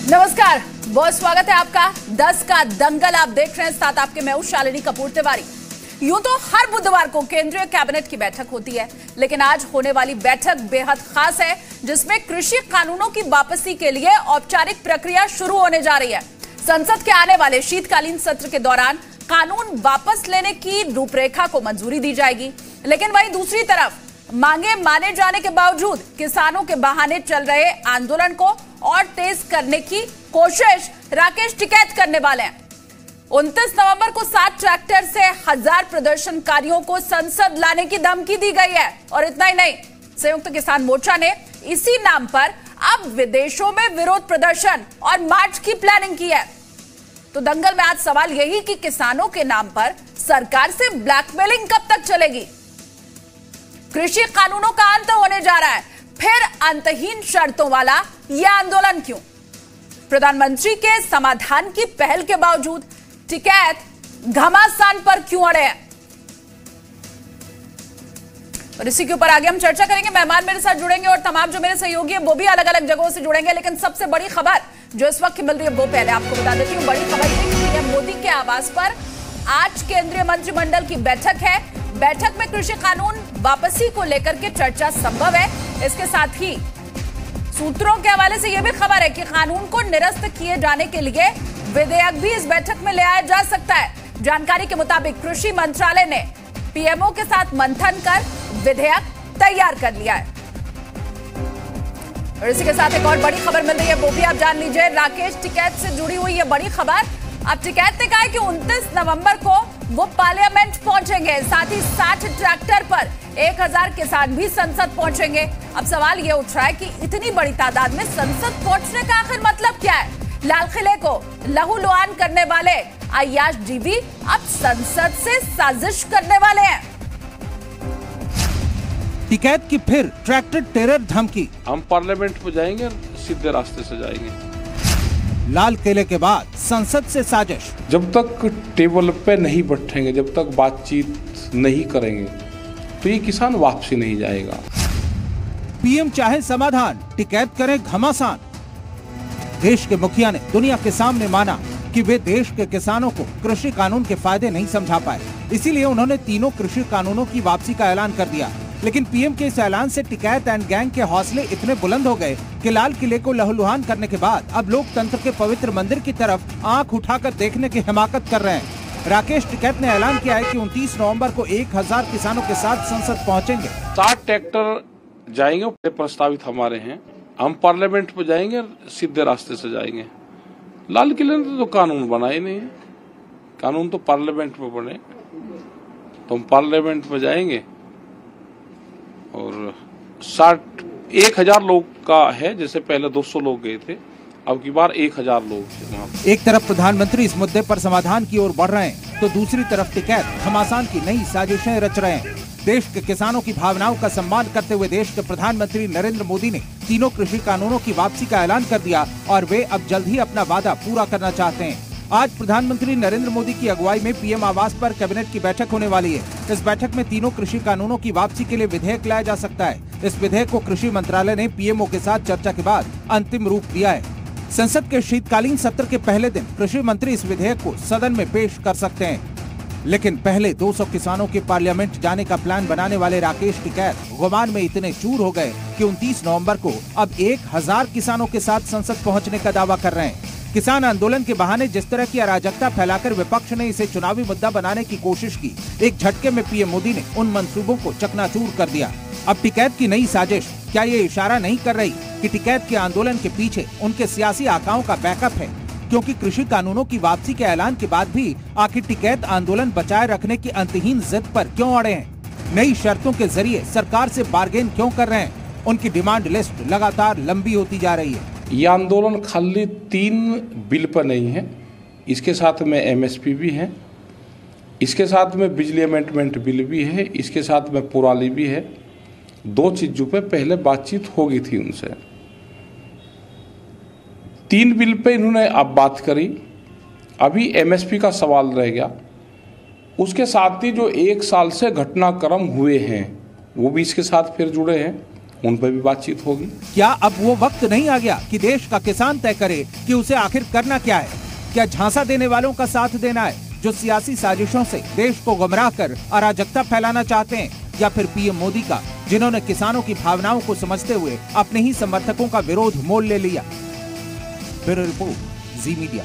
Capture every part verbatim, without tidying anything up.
नमस्कार, बहुत स्वागत है आपका दस का दंगल। आप देख रहे हैं, साथ आपके मैं हूं शालिनी कपूर तिवारी। यूं तो हर बुधवार को केंद्रीय कैबिनेट की बैठक होती है, लेकिन आज होने वाली बैठक बेहद खास है, जिसमें कृषि कानूनों की वापसी के लिए औपचारिक प्रक्रिया शुरू होने जा रही है। संसद के आने वाले शीतकालीन सत्र के दौरान कानून वापस लेने की रूपरेखा को मंजूरी दी जाएगी, लेकिन वहीं दूसरी तरफ मांगे माने जाने के बावजूद किसानों के बहाने चल रहे आंदोलन को और तेज करने की कोशिश राकेश टिकैत करने वाले हैं। उनतीस नवंबर को सात ट्रैक्टर से हजार प्रदर्शनकारियों को संसद लाने की धमकी दी गई है। और इतना ही नहीं, संयुक्त किसान मोर्चा ने इसी नाम पर अब विदेशों में विरोध प्रदर्शन और मार्च की प्लानिंग की है। तो दंगल में आज सवाल यही कि किसानों के नाम पर सरकार से ब्लैकमेलिंग कब तक चलेगी? कृषि कानूनों का अंत होने जा रहा है, फिर अंतहीन शर्तों वाला यह आंदोलन क्यों? प्रधानमंत्री के समाधान की पहल के बावजूद टिकैत घमासान पर क्यों अड़े हैं? और इसी के ऊपर आगे हम चर्चा करेंगे। मेहमान मेरे साथ जुड़ेंगे और तमाम जो मेरे सहयोगी है वो भी अलग अलग जगहों से जुड़ेंगे। लेकिन सबसे बड़ी खबर जो इस वक्त मिल रही है वो पहले आपको बता देती हूँ। बड़ी खबर ये कि पीएम मोदी के आवास पर आज केंद्रीय मंत्रिमंडल की बैठक है। बैठक में कृषि कानून वापसी को लेकर के चर्चा संभव है। इसके साथ ही सूत्रों के हवाले से यह भी खबर है कि कानून को निरस्त किए जाने के लिए विधेयक भी इस बैठक में ले आया जा सकता है। जानकारी के मुताबिक कृषि मंत्रालय ने पीएमओ के साथ मंथन कर विधेयक तैयार कर लिया है। और इसी के साथ एक और बड़ी खबर मिल रही है, वो भी आप जान लीजिए। राकेश टिकैत से जुड़ी हुई यह बड़ी खबर। अब टिकैत ने कहा है कि उनतीस नवंबर को वो पार्लियामेंट पहुंचेंगे, साथ ही साठ ट्रैक्टर पर एक हजार किसान भी संसद पहुंचेंगे। अब सवाल ये उठ रहा है कि इतनी बड़ी तादाद में संसद पहुंचने का आखिर मतलब क्या है? लाल किले को लहूलुहान करने वाले अय्याज डीवी अब संसद से साजिश करने वाले हैं। टिकैत की फिर ट्रैक्टर टेरर धमकी। हम पार्लियामेंट में जाएंगे, सीधे रास्ते से जाएंगे। लाल किले के बाद संसद से साजिश। जब तक टेबल पे नहीं बैठेंगे, जब तक बातचीत नहीं करेंगे, तो ये किसान वापसी नहीं जाएगा। पीएम चाहे समाधान, टिकैत करे घमासान। देश के मुखिया ने दुनिया के सामने माना कि वे देश के किसानों को कृषि कानून के फायदे नहीं समझा पाए, इसीलिए उन्होंने तीनों कृषि कानूनों की वापसी का ऐलान कर दिया। लेकिन पीएम के इस ऐलान से टिकैत एंड गैंग के हौसले इतने बुलंद हो गए कि लाल किले को लहूलुहान करने के बाद अब लोकतंत्र के पवित्र मंदिर की तरफ आंख उठाकर देखने की हिमाकत कर रहे हैं। राकेश टिकैत ने ऐलान किया है कि उनतीस नवंबर को एक हजार किसानों के साथ संसद पहुंचेंगे। साठ ट्रैक्टर जाएंगे, प्रस्तावित हमारे हैं। हम पार्लियामेंट में जाएंगे, सीधे रास्ते से जाएंगे। लाल किले ने तो कानून बनाए नहीं, कानून तो पार्लियामेंट में बने। तो हम पार्लियामेंट में जाएंगे और साठ एक हजार लोग का है, जैसे पहले दो सौ लोग गए थे, अब की बार एक हजार लोग थे वहाँ। एक तरफ प्रधानमंत्री इस मुद्दे पर समाधान की ओर बढ़ रहे हैं, तो दूसरी तरफ टिकैत घमासान की नई साजिशें रच रहे हैं। देश के किसानों की भावनाओं का सम्मान करते हुए देश के प्रधानमंत्री नरेंद्र मोदी ने तीनों कृषि कानूनों की वापसी का ऐलान कर दिया और वे अब जल्द ही अपना वादा पूरा करना चाहते हैं। आज प्रधानमंत्री नरेंद्र मोदी की अगुवाई में पीएम आवास पर कैबिनेट की बैठक होने वाली है। इस बैठक में तीनों कृषि कानूनों की वापसी के लिए विधेयक लाया जा सकता है। इस विधेयक को कृषि मंत्रालय ने पीएमओ के साथ चर्चा के बाद अंतिम रूप दिया है। संसद के शीतकालीन सत्र के पहले दिन कृषि मंत्री इस विधेयक को सदन में पेश कर सकते हैं, लेकिन पहले दो सौ किसानों के पार्लियामेंट जाने का प्लान बनाने वाले राकेश टिकैत गुमान में इतने चूर हो गए कि उनतीस नवंबर को अब एक हजार किसानों के साथ संसद पहुंचने का दावा कर रहे हैं। किसान आंदोलन के बहाने जिस तरह की अराजकता फैलाकर विपक्ष ने इसे चुनावी मुद्दा बनाने की कोशिश की, एक झटके में पीएम मोदी ने उन मंसूबों को चकनाचूर कर दिया। अब टिकैत की नई साजिश क्या ये इशारा नहीं कर रही कि टिकैत के आंदोलन के पीछे उनके सियासी आकाओं का बैकअप है? क्योंकि कृषि कानूनों की वापसी के ऐलान के बाद भी आखिर टिकैत आंदोलन बचाए रखने की अंतहीन जिद पर क्यों अड़े हैं? नई शर्तों के जरिए सरकार से बार्गेन क्यों कर रहे हैं? उनकी डिमांड लिस्ट लगातार लंबी होती जा रही है। ये आंदोलन खाली तीन बिल पर नहीं है, इसके साथ में एमएसपी भी है, इसके साथ में बिजली अमेंडमेंट बिल भी है, इसके साथ में पुराली भी है। दो चीजों पे पहले बातचीत हो गई थी उनसे। तीन बिल पे इन्होंने अब बात करी। अभी एमएसपी का सवाल रह गया। उसके साथ ही जो एक साल से घटनाक्रम हुए हैं वो भी इसके साथ फिर जुड़े हैं। उन पर भी बातचीत होगी। क्या अब वो वक्त नहीं आ गया कि देश का किसान तय करे कि उसे आखिर करना क्या है? क्या झांसा देने वालों का साथ देना है जो सियासी साजिशों से देश को गुमराह कर अराजकता फैलाना चाहते हैं, या फिर पीएम मोदी का, जिन्होंने किसानों की भावनाओं को समझते हुए अपने ही समर्थकों का विरोध मोल ले लिया? Bureau report, Zee media.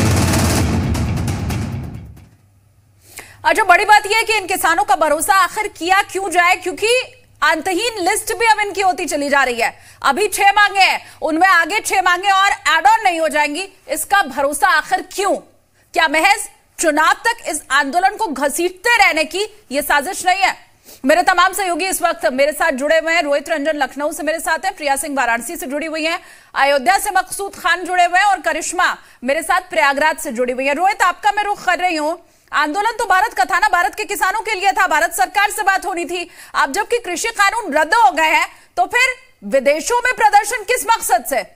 अच्छा, बड़ी बात यह है कि इन किसानों का भरोसा आखिर किया क्यों जाए, क्योंकि अंतहीन लिस्ट भी अब इनकी होती चली जा रही है। अभी छह मांगे हैं, उनमें आगे छह मांगे और एड ऑन नहीं हो जाएंगी। इसका भरोसा आखिर क्यों? क्या महज चुनाव तक इस आंदोलन को घसीटते रहने की यह साजिश नहीं है? मेरे तमाम सहयोगी इस वक्त मेरे साथ जुड़े हुए हैं। रोहित रंजन लखनऊ से मेरे साथ हैं, प्रिया सिंह वाराणसी से जुड़ी हुई हैं, अयोध्या से मकसूद खान जुड़े हुए हैं और करिश्मा मेरे साथ प्रयागराज से जुड़ी हुई है। रोहित, आपका मैं रुख कर रही हूं। आंदोलन तो भारत का था ना, भारत के किसानों के लिए था, भारत सरकार से बात होनी थी। अब जबकि कृषि कानून रद्द हो गए हैं, तो फिर विदेशों में प्रदर्शन किस मकसद से?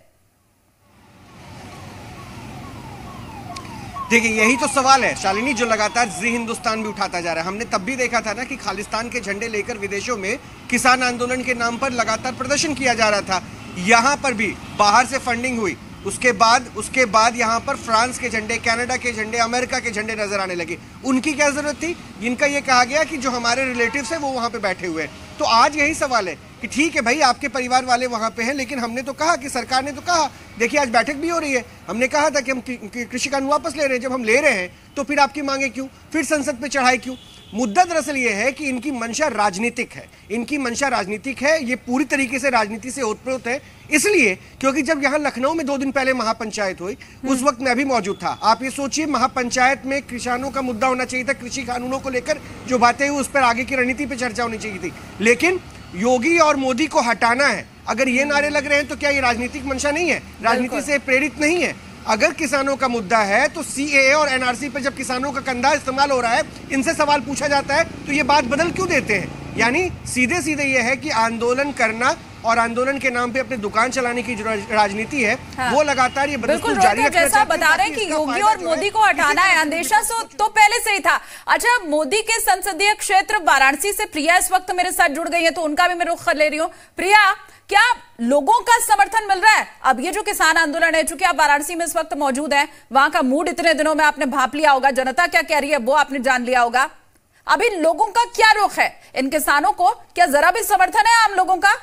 देखिए, यही तो सवाल है शालिनी, जो लगातार जी हिंदुस्तान भी उठाता जा रहा है। हमने तब भी देखा था ना कि खालिस्तान के झंडे लेकर विदेशों में किसान आंदोलन के नाम पर लगातार प्रदर्शन किया जा रहा था। यहां पर भी बाहर से फंडिंग हुई, उसके बाद उसके बाद यहाँ पर फ्रांस के झंडे, कनाडा के झंडे, अमेरिका के झंडे नजर आने लगे। उनकी क्या जरूरत थी? इनका ये कहा गया कि जो हमारे रिलेटिव्स हैं वो वहाँ पे बैठे हुए हैं। तो आज यही सवाल है कि ठीक है भाई, आपके परिवार वाले वहाँ पे हैं, लेकिन हमने तो कहा कि सरकार ने तो कहा, देखिए आज बैठक भी हो रही है, हमने कहा था कि हम कृषि कानून वापस ले रहे हैं। जब हम ले रहे हैं तो फिर आपकी मांगे क्यों, फिर संसद पे चढ़ाई क्यों? मुद्दा दरअसल ये है कि इनकी मंशा राजनीतिक है, इनकी मंशा राजनीतिक है, ये पूरी तरीके से राजनीति से ओतप्रोत है। इसलिए क्योंकि जब यहाँ लखनऊ में दो दिन पहले महापंचायत हुई, उस वक्त मैं भी मौजूद था। आप ये सोचिए, महापंचायत में किसानों का मुद्दा होना चाहिए था, कृषि कानूनों को लेकर जो बातें हुई उस पर आगे की रणनीति पर चर्चा होनी चाहिए थी। लेकिन योगी और मोदी को हटाना है, अगर ये नारे लग रहे हैं तो क्या ये राजनीतिक मंशा नहीं है? राजनीति से प्रेरित नहीं है? अगर किसानों का मुद्दा है तो सीएए और एनआरसी पर जब किसानों का कंधा इस्तेमाल हो रहा है, इनसे सवाल पूछा जाता है, तो ये बात बदल क्यों देते हैं? यानी सीधे सीधे ये है कि आंदोलन करना और आंदोलन के नाम पे अपनी दुकान चलाने की जो राजनीति है, हाँ। वो लगातार ये बिल्कुल जारी रखना। जैसा बता रहे हैं कि योगी और मोदी को हटाना है, अंदेशा तो पहले से ही था। अच्छा, मोदी के संसदीय क्षेत्र वाराणसी से प्रिया इस वक्त मेरे साथ जुड़ गई है, तो उनका भी मैं रुख कर ले रही हूँ। प्रिया, क्या लोगों का समर्थन मिल रहा है? अब ये जो किसान आंदोलन है, चूंकि आप वाराणसी में इस वक्त मौजूद हैं, वहां का मूड इतने दिनों में आपने भाप लिया होगा, जनता क्या कह रही है वो आपने जान लिया होगा। अभी लोगों का क्या रुख है? इन किसानों को क्या जरा भी समर्थन है आम लोगों का?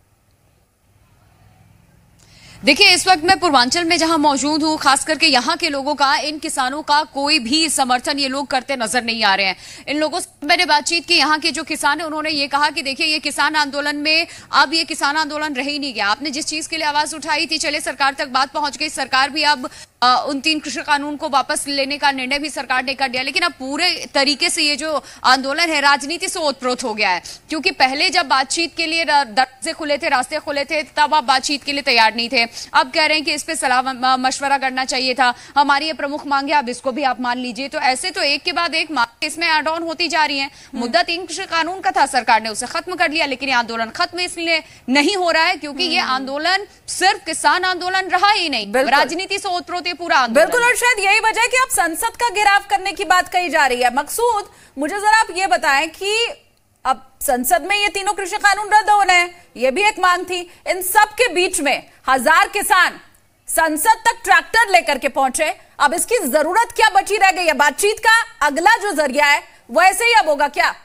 देखिए, इस वक्त मैं पूर्वांचल में जहां मौजूद हूं, खास करके यहां के लोगों का, इन किसानों का कोई भी समर्थन ये लोग करते नजर नहीं आ रहे हैं। इन लोगों से मैंने बातचीत की, यहां के जो किसान है उन्होंने ये कहा कि देखिए, ये किसान आंदोलन में अब ये किसान आंदोलन रह ही नहीं गया। आपने जिस चीज के लिए आवाज उठाई थी, चले सरकार तक बात पहुंच गई, सरकार भी अब आ, उन तीन कृषि कानून को वापस लेने का निर्णय भी सरकार ने कर दिया, लेकिन अब पूरे तरीके से ये जो आंदोलन है राजनीति से ओतप्रोत हो गया है। क्योंकि पहले जब बातचीत के लिए दरवाजे खुले थे, रास्ते खुले थे, तब आप बातचीत के लिए तैयार नहीं थे। अब कह रहे हैं कि इस पे सलाह मशवरा करना चाहिए था, हमारी ये प्रमुख मांग है, अब इसको भी आप मान लीजिए। तो ऐसे तो एक के बाद एक मांग इसमें एड ऑन होती जा रही है। मुद्दा तीन कृषि कानून का था, सरकार ने उसे खत्म कर लिया, लेकिन ये आंदोलन खत्म इसलिए नहीं हो रहा है क्योंकि ये आंदोलन सिर्फ किसान आंदोलन रहा ही नहीं, राजनीति से ओतप्रोत पूरा। बिल्कुल, और शायद यही वजह है कि अब संसद का घेराव करने की बात कही जा रही है। मकसूद, मुझे जरा आप ये बताएं कि अब संसद में ये तीनों कृषि कानून रद्द होने हैं, ये भी एक मांग थी। इन सब के बीच में हजार किसान संसद तक ट्रैक्टर लेकर के पहुंचे। अब इसकी जरूरत क्या बची रह गई है? बातचीत का अगला जो जरिया है वो ऐसे ही अब होगा क्या?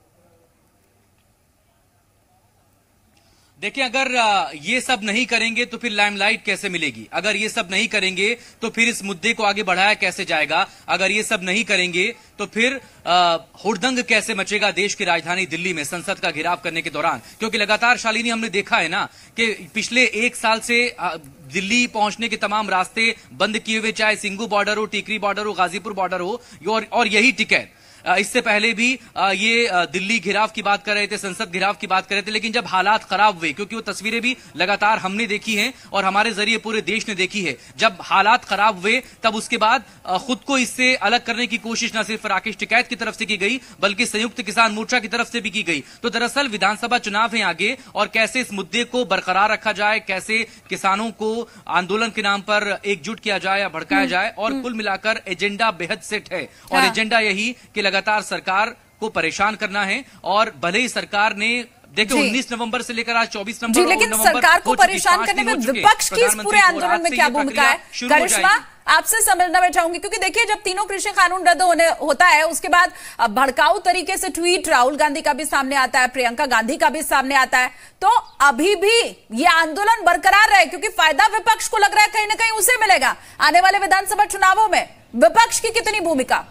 देखिए, अगर ये सब नहीं करेंगे तो फिर लाइमलाइट कैसे मिलेगी? अगर ये सब नहीं करेंगे तो फिर इस मुद्दे को आगे बढ़ाया कैसे जाएगा? अगर ये सब नहीं करेंगे तो फिर हुड़दंग कैसे मचेगा देश की राजधानी दिल्ली में संसद का घेराव करने के दौरान? क्योंकि लगातार शालिनी हमने देखा है ना कि पिछले एक साल से दिल्ली पहुंचने के तमाम रास्ते बंद किए हुए, चाहे सिंगू बॉर्डर हो, टिकरी बॉर्डर हो, गाजीपुर बॉर्डर हो, और, और यही टिकट इससे पहले भी ये दिल्ली घेराव की बात कर रहे थे, संसद घेराव की बात कर रहे थे। लेकिन जब हालात खराब हुए, क्योंकि वो तस्वीरें भी लगातार हमने देखी हैं और हमारे जरिए पूरे देश ने देखी है, जब हालात खराब हुए तब उसके बाद खुद को इससे अलग करने की कोशिश न सिर्फ राकेश टिकैत की तरफ से की गई बल्कि संयुक्त किसान मोर्चा की तरफ से भी की गई। तो दरअसल विधानसभा चुनाव है आगे, और कैसे इस मुद्दे को बरकरार रखा जाए, कैसे किसानों को आंदोलन के नाम पर एकजुट किया जाए या भड़काया जाए, और कुल मिलाकर एजेंडा बेहद सेट है। और एजेंडा यही कि लगातार सरकार को परेशान करना है, और भले ही सरकार ने देखिए उन्नीस नवंबर से लेकर आज चौबीस नवंबर जी, लेकिन सरकार को परेशान करने में विपक्ष की इस पूरे आंदोलन में क्या भूमिका है? करिश्मा, आपसे समझना चाहूंगी, क्योंकि देखिए जब तीनों कृषि कानून रद्द होने होता है उसके बाद भड़काऊ तरीके से ट्वीट राहुल गांधी का भी सामने आता है, प्रियंका गांधी का भी सामने आता है, तो अभी भी ये आंदोलन बरकरार रहे, क्योंकि फायदा विपक्ष को लग रहा है कहीं ना कहीं उसे मिलेगा आने वाले विधानसभा चुनावों में। विपक्ष की कितनी भूमिका?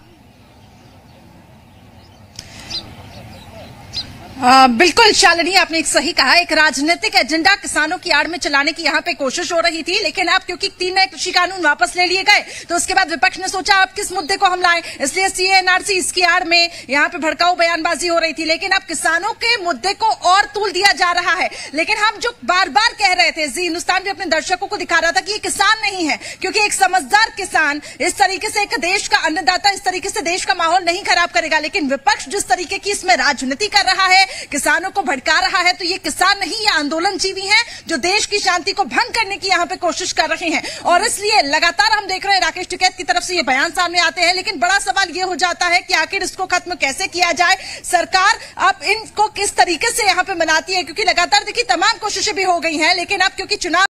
आ, बिल्कुल शालिनी, आपने एक सही कहा, एक राजनीतिक एजेंडा किसानों की आड़ में चलाने की यहाँ पे कोशिश हो रही थी, लेकिन अब क्योंकि तीन नए कृषि कानून वापस ले लिए गए तो उसके बाद विपक्ष ने सोचा अब किस मुद्दे को हम लाएं, इसलिए सीएनआरसी इसकी आड़ में यहाँ पे भड़काऊ बयानबाजी हो रही थी। लेकिन अब किसानों के मुद्दे को और तूल दिया जा रहा है। लेकिन हम जो बार बार कह रहे थे, जी हिंदुस्तान भी अपने दर्शकों को दिखा रहा था कि ये किसान नहीं है, क्योंकि एक समझदार किसान इस तरीके से एक देश का अन्नदाता इस तरीके से देश का माहौल नहीं खराब करेगा। लेकिन विपक्ष जिस तरीके की इसमें राजनीति कर रहा है, किसानों को भड़का रहा है, तो ये किसान नहीं, ये आंदोलनजीवी हैं जो देश की शांति को भंग करने की यहाँ पे कोशिश कर रहे हैं। और इसलिए लगातार हम देख रहे हैं राकेश टिकैत की तरफ से ये बयान सामने आते हैं, लेकिन बड़ा सवाल ये हो जाता है कि आखिर इसको खत्म कैसे किया जाए। सरकार अब इनको किस तरीके से यहाँ पे मनाती है, क्योंकि लगातार देखिए तमाम कोशिशें भी हो गई हैं, लेकिन अब क्योंकि चुनाव